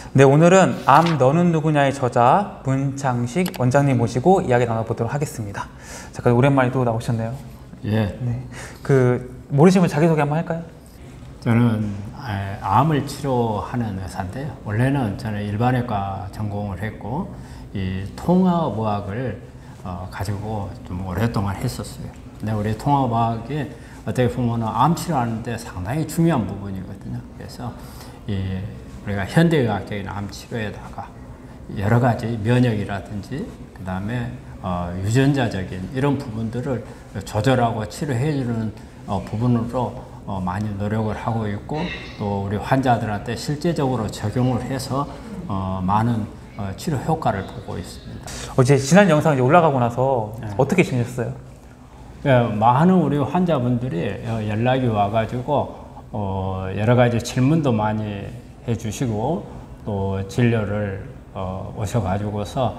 네, 오늘은 암 너는 누구냐의 저자 문창식 원장님 모시고 이야기 나눠보도록 하겠습니다. 잠깐 오랜만에 또 나오셨네요. 예. 네. 모르시면 자기소개 한번 할까요? 저는 암을 치료하는 의사인데요. 원래는 저는 일반외과 전공을 했고 이 통합의학을 가지고 좀 오랫동안 했었어요. 근데 우리 통합의학이 어떻게 보면 암 치료하는데 상당히 중요한 부분이거든요. 그래서 우리가 현대의학적인 암 치료에다가 여러 가지 면역이라든지 그 다음에 유전자적인 이런 부분들을 조절하고 치료해주는 부분으로 많이 노력을 하고 있고, 또 우리 환자들한테 실제적으로 적용을 해서 많은 치료 효과를 보고 있습니다. 어제 지난 영상 이제 올라가고 나서 네. 어떻게 지내셨어요? 예, 많은 우리 환자분들이 연락이 와가지고 여러 가지 질문도 많이 해주시고 또 진료를 오셔가지고서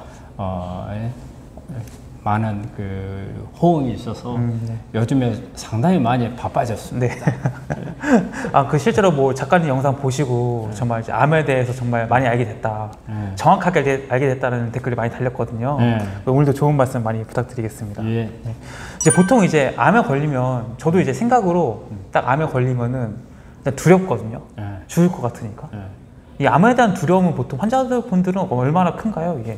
많은 그 호응이 있어서 네. 요즘에 상당히 많이 바빠졌습니다. 네. 실제로 뭐 작가님 영상 보시고 네. 정말 이제 암에 대해서 정말 많이 알게 됐다. 네. 정확하게 알게 됐다는 댓글이 많이 달렸거든요. 네. 오늘도 좋은 말씀 많이 부탁드리겠습니다. 예. 네. 이제 보통 이제 암에 걸리면 저도 이제 생각으로 딱 암에 걸리면은 일단 두렵거든요. 네. 죽을 것 같으니까. 네. 이 암에 대한 두려움은 보통 환자분들은 얼마나 큰가요, 이게?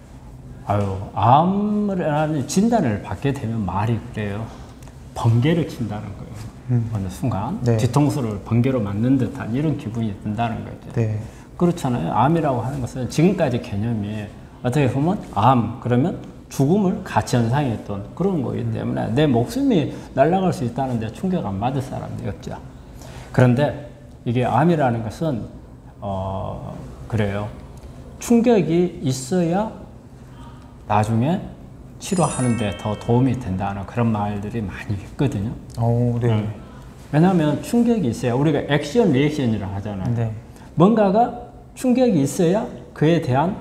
암이라는 진단을 받게 되면 말이 그래요. 번개를 친다는 거예요. 어느 순간 네. 뒤통수를 번개로 맞는 듯한 이런 기분이 든다는 거죠. 네. 그렇잖아요. 암이라고 하는 것은 지금까지 개념이 어떻게 보면 암 그러면 죽음을 같이 연상했던 그런 거기 때문에 내 목숨이 날아갈 수 있다는 데 충격 안 받을 사람이 없죠. 그런데 이게 암이라는 것은 그래요. 충격이 있어야 나중에 치료하는데 더 도움이 된다는 그런 말들이 많이 있거든요. 네. 왜냐하면 충격이 있어야 우리가 액션 리액션이라고 하잖아요. 네. 뭔가가 충격이 있어야 그에 대한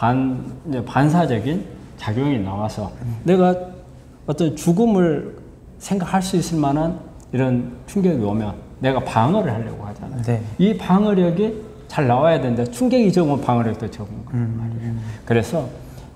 반사적인 작용이 나와서 내가 어떤 죽음을 생각할 수 있을 만한 이런 충격이 오면 내가 방어를 하려고 하잖아요. 네. 이 방어력이 잘 나와야 되는데 충격이 적으면 방어력도 적은 거란 말이에요. 그래서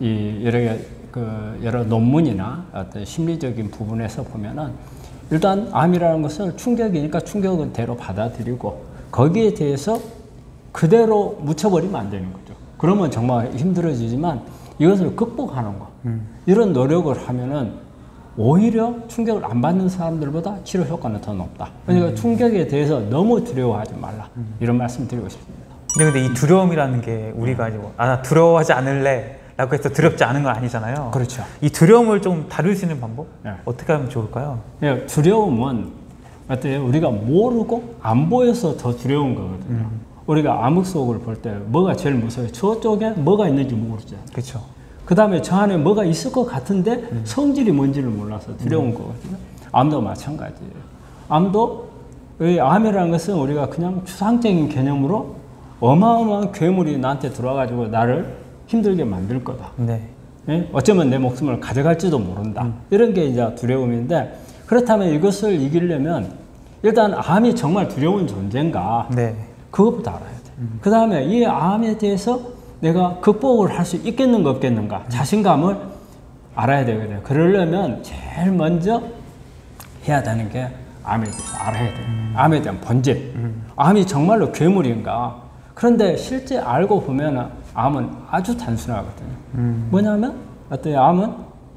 여러 논문이나 어떤 심리적인 부분에서 보면은 일단 암이라는 것은 충격이니까 충격은 대로 받아들이고 거기에 대해서 그대로 묻혀버리면 안 되는 거죠. 그러면 정말 힘들어지지만 이것을 극복하는 거 이런 노력을 하면은 오히려 충격을 안 받는 사람들보다 치료 효과는 더 높다. 그러니까 충격에 대해서 너무 두려워하지 말라 이런 말씀 드리고 싶습니다. 근데 이 두려움이라는 게 우리가 이제 두려워하지 않을래 라고 해서 두렵지 않은 건 아니잖아요. 그렇죠. 이 두려움을 좀 다룰 수 있는 방법? 네. 어떻게 하면 좋을까요? 네, 두려움은 어때요? 우리가 모르고 안 보여서 더 두려운 거거든요. 우리가 암흑 속을 볼 때 뭐가 제일 무서워요? 저쪽에 뭐가 있는지 모르죠. 그렇죠. 그 다음에 저 안에 뭐가 있을 것 같은데 성질이 뭔지를 몰라서 두려운 거거든요. 암도 마찬가지예요. 암도 암이라는 것은 우리가 그냥 추상적인 개념으로 어마어마한 괴물이 나한테 들어와가지고 나를 힘들게 만들 거다. 네. 예? 어쩌면 내 목숨을 가져갈지도 모른다. 이런 게 이제 두려움인데, 그렇다면 이것을 이기려면 일단 암이 정말 두려운 존재인가? 네. 그것부터 알아야 돼. 그 다음에 이 암에 대해서 내가 극복을 할 수 있겠는가 없겠는가? 자신감을 알아야 되거든요. 그러려면 제일 먼저 해야 되는 게 암에 대해서 알아야 돼. 암에 대한 본질. 암이 정말로 괴물인가? 그런데 실제 알고 보면 암은 아주 단순하거든요. 뭐냐면 어때요? 암은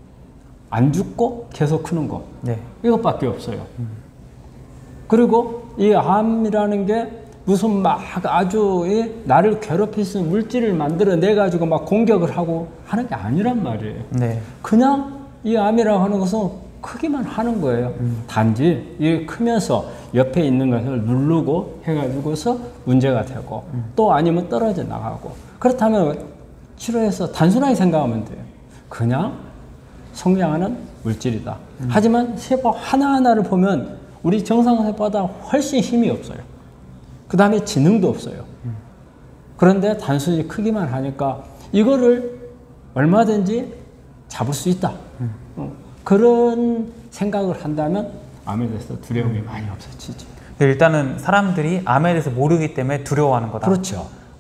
안 죽고 계속 크는 거. 네. 이것밖에 없어요. 그리고 이 암이라는 게 무슨 막 아주 나를 괴롭힐 수 있는 물질을 만들어내가지고 막 공격을 하고 하는 게 아니란 말이에요. 네. 그냥 이 암이라고 하는 것은 크기만 하는 거예요. 단지 이게 크면서 옆에 있는 것을 누르고 해가지고서 문제가 되고 또 아니면 떨어져 나가고, 그렇다면 치료해서 단순하게 생각하면 돼요. 그냥 성장하는 물질이다. 하지만 세포 하나하나를 보면 우리 정상세포보다 훨씬 힘이 없어요. 그 다음에 지능도 없어요. 그런데 단순히 크기만 하니까 이거를 얼마든지 잡을 수 있다. 그런 생각을 한다면 암에 대해서 두려움이 많이 없어지죠. 일단은 사람들이 암에 대해서 모르기 때문에 두려워하는 거다. 그렇죠.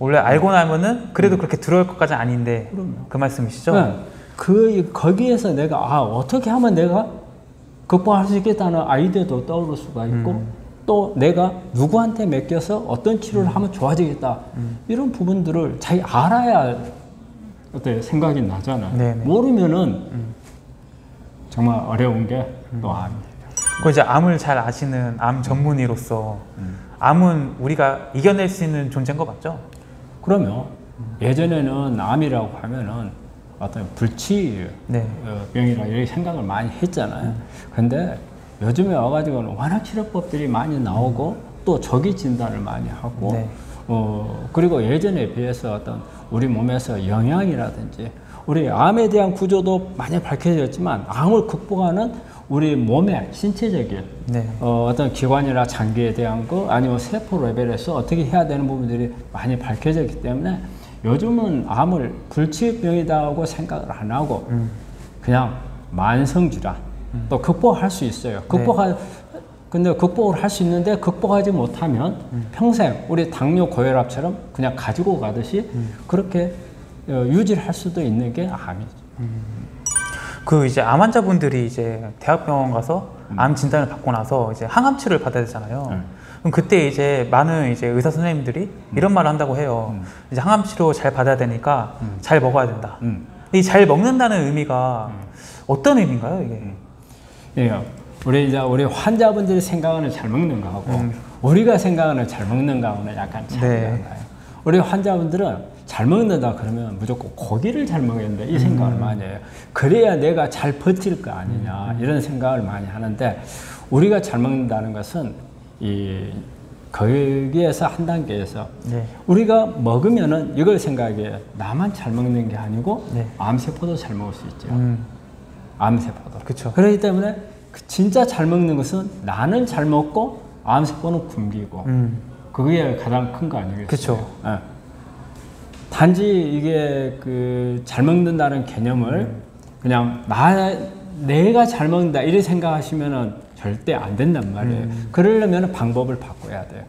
원래 알고 나면은 그래도 그렇게 들어올 것까지는 아닌데 그럼요. 그 말씀이시죠? 네. 거기에서 내가 어떻게 하면 내가 극복할 수 있겠다는 아이디어도 떠오를 수가 있고 또 내가 누구한테 맡겨서 어떤 치료를 하면 좋아지겠다 이런 부분들을 잘 알아야 어때 생각이 나잖아요. 네네. 모르면은 정말 어려운 게 또 암이에요. 그 이제 암을 잘 아시는 암 전문의로서 암은 우리가 이겨낼 수 있는 존재인 거 맞죠? 그러면 예전에는 암이라고 하면은 어떤 불치병이라 네. 이렇게 생각을 많이 했잖아요. 근데 요즘에 와가지고는 워낙 치료법들이 많이 나오고 또 조기 진단을 많이 하고 네. 그리고 예전에 비해서 어떤 우리 몸에서 영양이라든지 우리 암에 대한 구조도 많이 밝혀졌지만 암을 극복하는 우리 몸의 신체적인 네. 어떤 기관이나 장기에 대한 거 아니면 세포 레벨에서 어떻게 해야 되는 부분들이 많이 밝혀졌기 때문에 요즘은 암을 불치병이라고 생각을 안 하고 그냥 만성질환 또 극복할 수 있어요. 근데 극복을 할 수 있는데 극복하지 못하면 평생 우리 당뇨 고혈압처럼 그냥 가지고 가듯이 그렇게 유지를 할 수도 있는 게 암이죠. 그 이제 암 환자분들이 이제 대학병원 가서 암 진단을 받고 나서 이제 항암 치료를 받아야 되잖아요. 그럼 그때 이제 많은 이제 의사 선생님들이 이런 말을 한다고 해요. 이제 항암 치료 잘 받아야 되니까 잘 먹어야 된다. 이 잘 먹는다는 의미가 어떤 의미인가요, 이게? 예, 우리 환자분들이 생각하는 잘 먹는 거하고 우리가 생각하는 잘 먹는 거하고는 약간 차이가 나요. 우리 환자분들은 잘 먹는다 그러면 무조건 고기를 잘 먹어야 된다 이 생각을 많이 해요. 그래야 내가 잘 버틸 거 아니냐 이런 생각을 많이 하는데 우리가 잘 먹는다는 것은 거기에서 한 단계에서 우리가 먹으면은 이걸 생각해요. 나만 잘 먹는 게 아니고 암세포도 잘 먹을 수 있죠. 암세포도. 그쵸. 그렇기 때문에 진짜 잘 먹는 것은 나는 잘 먹고 암세포는 굶기고 그게 가장 큰 거 아니겠어요? 그쵸. 네. 단지 이게 잘 먹는다는 개념을 그냥 내가 잘 먹는다 이렇게 생각하시면은 절대 안 된단 말이에요. 그러려면 방법을 바꿔야 돼요.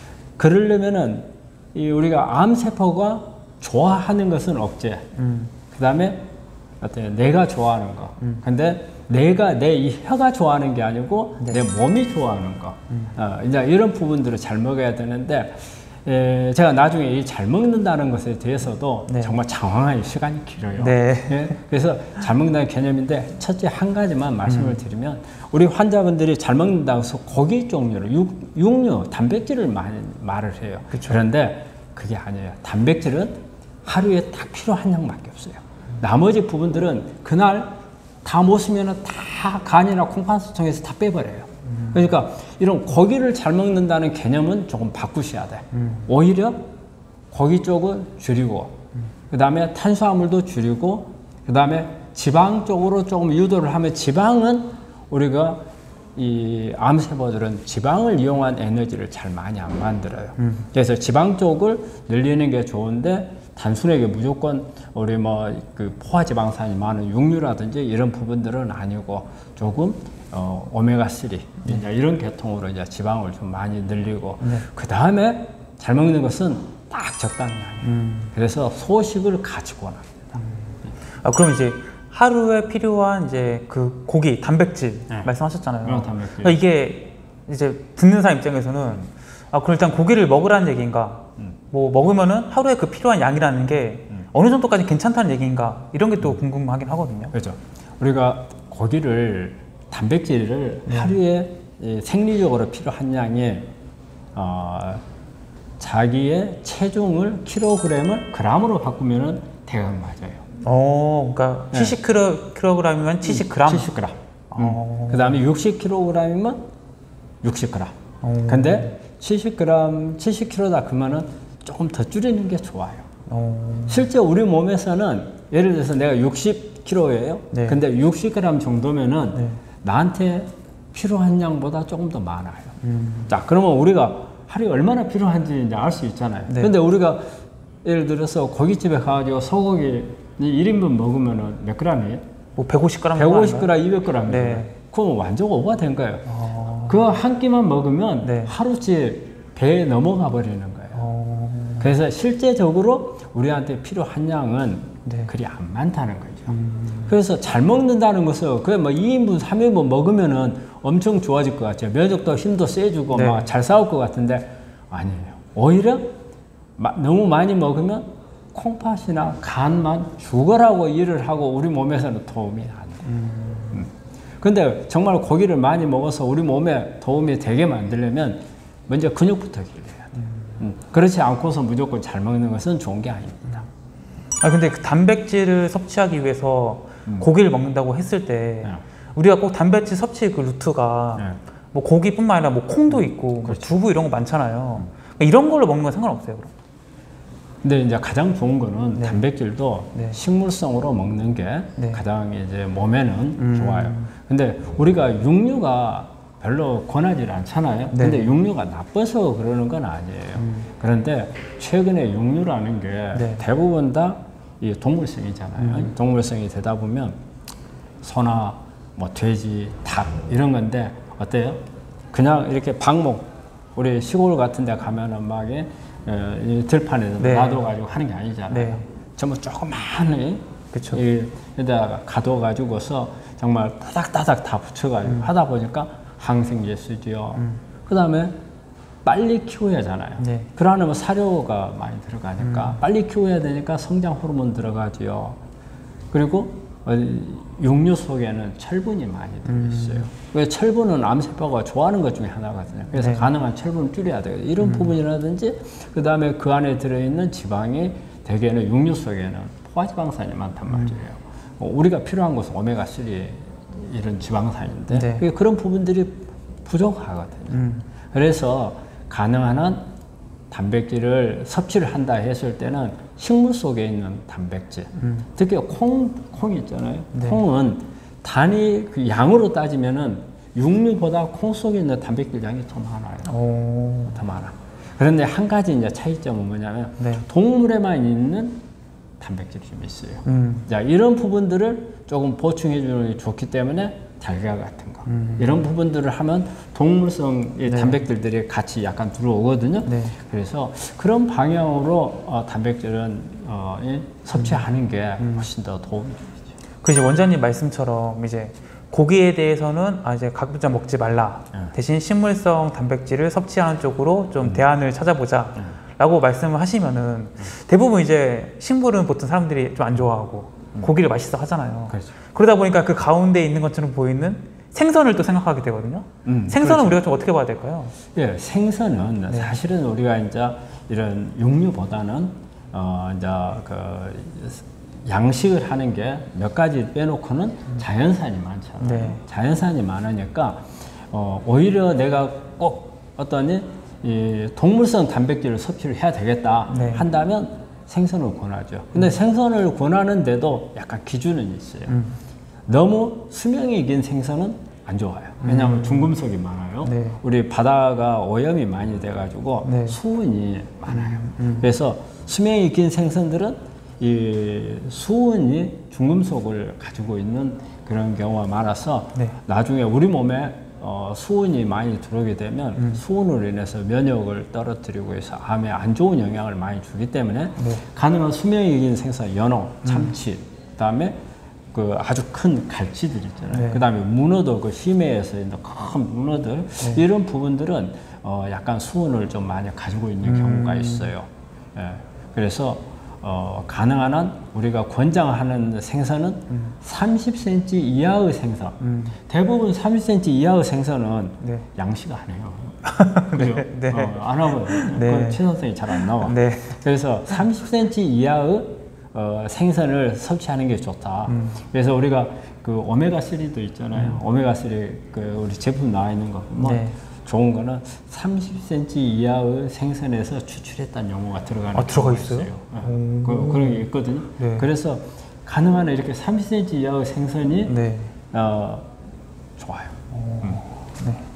그러려면은 우리가 암세포가 좋아하는 것은 억제. 그 다음에 내가 좋아하는 거. 근데 내 혀가 좋아하는 게 아니고 내 몸이 좋아하는 거. 이제 이런 부분들을 잘 먹어야 되는데 제가 나중에 이 잘 먹는다는 것에 대해서도 정말 장황할 시간이 길어요. 그래서 잘 먹는다는 개념인데 첫째 한 가지만 말씀을 드리면 우리 환자분들이 잘 먹는다고 해서 고기 종류를 육류, 단백질을 많이 말을 해요. 그런데 그게 아니에요. 단백질은 하루에 딱 필요한 양밖에 없어요. 나머지 부분들은 그날 다 못 쓰면 다 간이나 콩팥소통에서 다 빼버려요. 그러니까 이런 고기를 잘 먹는다는 개념은 조금 바꾸셔야 돼. 오히려 고기 쪽은 줄이고 그 다음에 탄수화물도 줄이고 그 다음에 지방 쪽으로 조금 유도를 하면 지방은 우리가 이 암세포들은 지방을 이용한 에너지를 잘 많이 안 만들어요. 그래서 지방 쪽을 늘리는 게 좋은데 단순하게 무조건 우리 포화지방산이 많은 육류라든지 이런 부분들은 아니고 조금 오메가3 이런 계통으로 이제 지방을 좀 많이 늘리고 그 다음에 잘 먹는 것은 딱 적당히 하네요. 그래서 소식을 가지고 납니다. 그럼 이제 하루에 필요한 이제 그 고기, 단백질 말씀하셨잖아요. 단백질. 그러니까 이게 이제 듣는 사람 입장에서는 그럼 일단 고기를 먹으라는 얘기인가? 뭐 먹으면은 하루에 그 필요한 양이라는 게 어느 정도까지 괜찮다는 얘기인가? 이런 게 또 궁금하긴 하거든요. 그렇죠. 우리가 단백질을 하루에 생리적으로 필요한 양의 자기의 체중을 킬로그램을 그램으로 바꾸면은 대강 맞아요. 그러니까 70kg이면 70g. 70g. 그 다음에 60kg이면 60g. 근데 70kg다 그러면은 조금 더 줄이는 게 좋아요. 실제 우리 몸에서는 예를 들어서 내가 60kg예요. 근데 60g 정도면은 나한테 필요한 양보다 조금 더 많아요. 자, 그러면 우리가 하루에 얼마나 필요한지 이제 알 수 있잖아요. 근데 우리가 예를 들어서 고깃집에 가가지고 소고기 1인분 먹으면은 몇 g이에요? 뭐 150g, 150g, 200g이에요. 그럼 완전 오버가 된 거예요. 그 한 끼만 먹으면 하루치 배에 넘어가 버리는 거예요. 그래서 실제적으로 우리한테 필요한 양은 네. 그리 안 많다는 거죠. 그래서 잘 먹는다는 것은 그게 뭐 2인분, 3인분 먹으면은 엄청 좋아질 것 같아요. 면역도 힘도 세주고 네. 막 잘 싸울 것 같은데 아니에요. 오히려 너무 많이 먹으면 콩팥이나 간만 죽어라고 일을 하고 우리 몸에서는 도움이 안 돼요. 근데 정말 고기를 많이 먹어서 우리 몸에 도움이 되게 만들려면 먼저 근육부터 길러야 돼요. 그렇지 않고서 무조건 잘 먹는 것은 좋은 게 아닙니다. 근데 그 단백질을 섭취하기 위해서 고기를 먹는다고 했을 때 우리가 꼭 단백질 섭취 그 루트가 뭐 고기뿐만 아니라 뭐 콩도 있고 뭐 두부 이런 거 많잖아요. 이런 걸로 먹는 건 상관없어요, 그럼? 근데 이제 가장 좋은 거는 네. 단백질도 네. 식물성으로 먹는 게 네. 가장 이제 몸에는 좋아요. 근데 우리가 육류가 별로 권하지 않잖아요. 네. 근데 육류가 나빠서 그러는 건 아니에요. 그런데 최근에 육류라는 게 네. 대부분 다 이 동물성이잖아요. 동물성이 되다 보면 소나 뭐 돼지, 닭 이런 건데 어때요? 그냥 이렇게 방목 우리 시골 같은 데 가면은 막 이 들판에서 네. 놔둬가지고 하는 게 아니잖아요. 네. 전부 조그마한 그쵸. 여기다가 가둬가지고서 정말 따닥따닥 다 붙여가지고 하다 보니까 항생제 쓰지요. 그 다음에 빨리 키워야 하잖아요. 네. 그러려면 사료가 많이 들어가니까 빨리 키워야 되니까 성장 호르몬 들어가지요. 그리고 육류 속에는 철분이 많이 들어있어요. 왜 철분은 암세포가 좋아하는 것 중에 하나거든요. 그래서 네. 가능한 철분을 줄여야 돼요. 이런 부분이라든지 그 다음에 그 안에 들어있는 지방이 대개는 육류 속에는 포화지방산이 많단 말이에요. 우리가 필요한 것은 오메가3 이런 지방산인데 네. 그런 부분들이 부족하거든요. 그래서 가능한 한 단백질을 섭취를 한다 했을 때는 식물 속에 있는 단백질, 특히 콩 있잖아요. 네. 콩은 단위 그 양으로 따지면은 육류보다 콩 속에 있는 단백질 양이 더 많아요. 더 많아. 그런데 한 가지 이제 차이점은 뭐냐면 네. 동물에만 있는 단백질이 좀 있어요. 자, 이런 부분들을 조금 보충해 주는 게 좋기 때문에 달걀 같은 거 이런 부분들을 하면 동물성의 단백질들이 같이 약간 들어오거든요. 네. 그래서 그런 방향으로 단백질은 섭취하는 게 훨씬 더 도움이 되죠. 그 이제 원장님 말씀처럼 이제 고기에 대해서는 이제 각부자 먹지 말라. 대신 식물성 단백질을 섭취하는 쪽으로 좀 대안을 찾아보자. 라고 말씀을 하시면은 대부분 이제 식물은 보통 사람들이 좀 안 좋아하고 고기를 맛있어 하잖아요. 그렇죠. 그러다 보니까 그 가운데 있는 것처럼 보이는 생선을 또 생각하게 되거든요. 생선은 그렇죠. 우리가 좀 어떻게 봐야 될까요? 예, 생선은 사실은 우리가 이제 이런 육류보다는 이제 그 양식을 하는 게 몇 가지 빼놓고는 자연산이 많잖아요. 네. 자연산이 많으니까 오히려 내가 꼭 어떤 이 동물성 단백질을 섭취를 해야 되겠다 네. 한다면 생선을 권하죠. 근데 생선을 권하는데도 약간 기준은 있어요. 너무 수명이 긴 생선은 안 좋아요. 왜냐하면 중금속이 많아요. 네. 우리 바다가 오염이 많이 돼가지고 네. 수은이 많아요. 그래서 수명이 긴 생선들은 이 수은이 중금속을 가지고 있는 그런 경우가 많아서 네. 나중에 우리 몸에 수은이 많이 들어오게 되면 수은으로 인해서 면역을 떨어뜨리고 해서 암에 안 좋은 영향을 많이 주기 때문에 가능한 수명이 긴 생선, 연어, 참치, 그다음에 그 아주 큰 갈치들 있잖아요. 네. 그다음에 문어도 그 심해에서 있는 큰 문어들 이런 부분들은 약간 수은을 좀 많이 가지고 있는 경우가 있어요. 예. 그래서 가능한 한 우리가 권장하는 생선은 30cm 이하의 생선. 대부분 30cm 이하의 생선은 네. 양식 안 해요. 그죠? 네. 안 하고 네. 친선성이 잘 안 나와. 네. 그래서 30cm 이하의 생선을 섭취하는 게 좋다. 그래서 우리가 그 오메가3도 있잖아요. 오메가3 그 우리 제품 나와 있는 거 보면 네. 좋은 거는 30cm 이하의 생선에서 추출했다는 용어가 들어가는 들어가 경우가 있어요? 그런 게 있거든요. 네. 그래서 가능한 한 이렇게 30cm 이하의 생선이 네. 좋아요. 네.